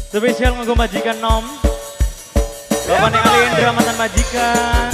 Spesial nggo majikan nom. Bapak nek Alendra mantan majikan.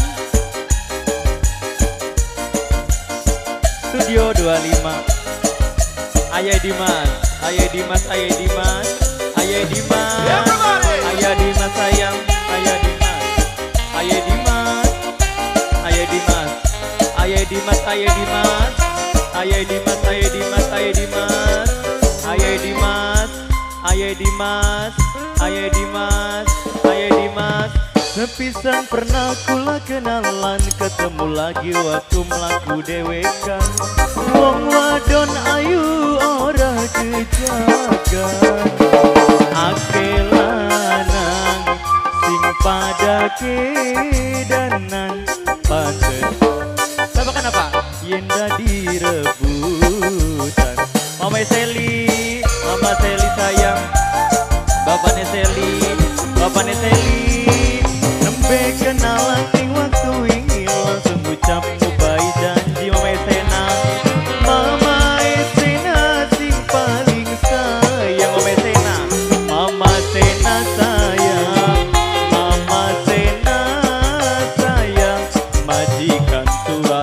Studio 25. Ayah Dimas, Ayah Dimas, Ayah Dimas, Ayah Dimas, Ayah Dimas sayang, Ayah Dimas, Ayah Dimas, Ayah Dimas, Ayah Dimas, Ayah Dimas, Ayah Dimas, Ayah Dimas, Ayah Dimas, Ayah Dimas, Ayah Dimas, Ayah Dimas, Ayah Dimas. Sepisan pernah kula kenalan, ketemu lagi waktu melaku dewekan. Wong wadon ayu ora kejagan, ake lanang sing pada kedanan pasen. Sabakan apa? Yen dadi rebutan. Mama Seli sayang, bapaknya Seli, bapaknya Seli. Nembe kenalan ning waktu ini langsung ucap nubai janji Mama Sena. Mama Sena sing paling sayang. Mama Sena, Mama Sena sayang, Mama Sena sayang. Majikan tua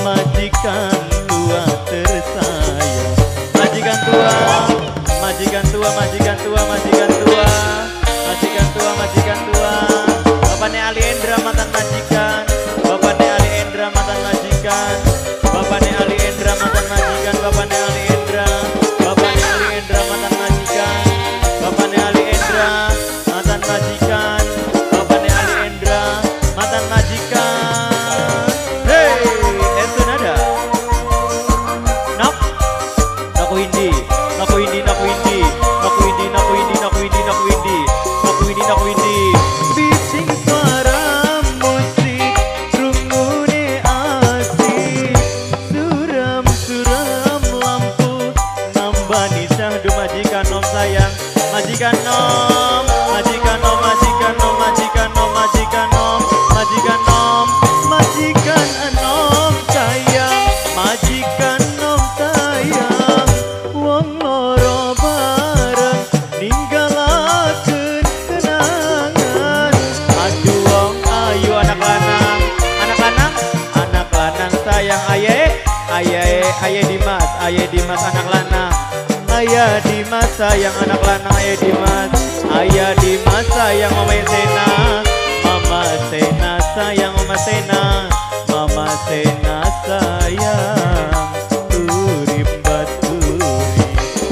tersayang. Majikan tua, majikan tua, majikan tua, majikan tua, majikan tua, majikan tua. Bapaknya Alendra mantan majikan, bapaknya Alendra mantan majikan, bapaknya Alendra mantan majikan, bapaknya Alendra, bapaknya Alendra mantan majikan, bapaknya Alendra mantan majikan, bapaknya Alendra mantan majikan. Hey, itu nada. Nak, naku Indi, naku Indi, naku Indi, naku Indi, naku Indi, naku Indi, naku Indi, naku Indi, naku Indi. Bising suara musik, rungune asik, suram-suram lampu, nambani syahdu majikan nom sayang, majikan nom, majikan nom, majikan nom, majikan nom, majikan nom, majikan nom, majikan nom sayang, majikan nom sayang. Wong loro bareng ninggalakeun kenangan. Aduh wong ayu anak lanang, anak lanang, anak lanang sayang. Ayah Dimas, Ayah Dimas anak lanang. Ayah Dimas sayang anak lanang, Ayah Dimas, Ayah Dimas sayang. Mama Sena, Mama Sena sayang, Mama Sena, Mama Sena sayang. Turip baturi.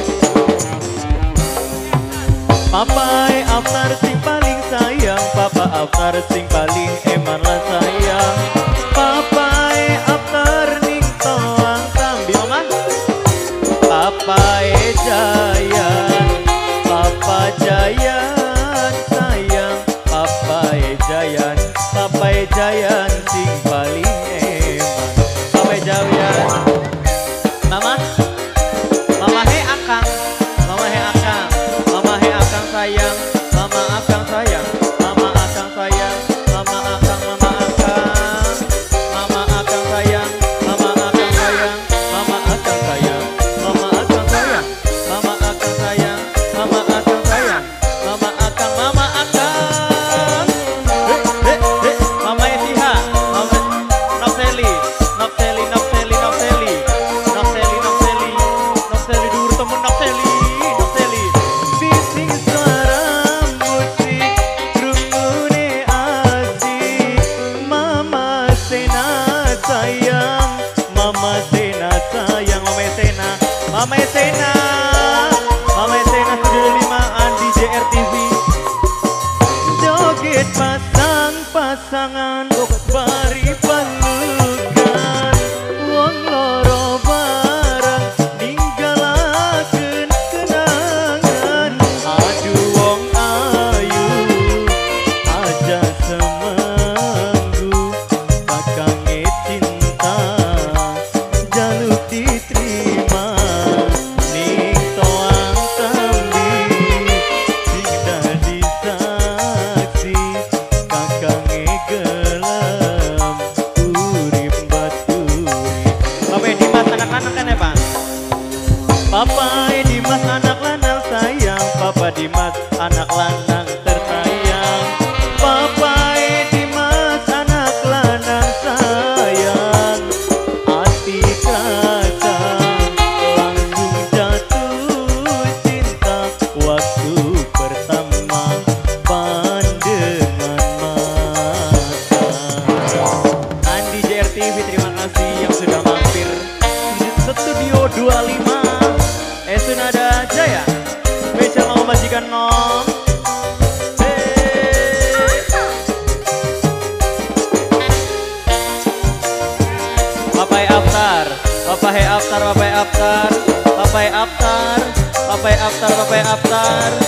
Papa Aftar sing paling sayang, Papa Aftar sing paling eman lah sayang. Papa Aftar ning toang sambi Mama. Papa Jayan, Papa Jayan sayang, Papa Jayan, Papa Jayan sing paling eman. Papa Jayan, Mama, Mama he akang, Mama he akang, Mama he akang sayang, Mama akang sayang, Mama akang sayang, Mama akang, Mama akang, Mama akang sayang, Mama akang sayang, Mama akang sayang, Mama akang sayang, Mama akang sayang, Mama akang sayang, Mama akang, Mama akang. Mama Etiha, Mama Nokseli, Nokseli, Nokseli, Nokseli, Nokseli, Nokseli, Nokseli dur temen Nokseli, Nokseli. Bising suara musik, rungune asik. Mama Sena sayang, Mama Sena sayang, Mama Sena, Mama Sena, Mama Sena Studio 5 di JRTV. Joget pasang-pasangan, bari pelukan. Wong loro bareng ninggalakeun kenangan. Aduh wong ayu aja semenggu, kakange cinta jaluk diterima ning toang sambi sing dadi saksi kakange anak lanang tertayang. Papai Dimas anak lanang sayang. Hati rasa langsung jatuh cinta waktu pertama pandangan mata. Andi JRTV terima kasih yang sudah mampir di Studio 25 Sunada Jaya. Spesial mau majikan nom. Papai Aftar, Papai Aftar, Papai Aftar, Papai Aftar, Papai Aftar, Papai Aftar.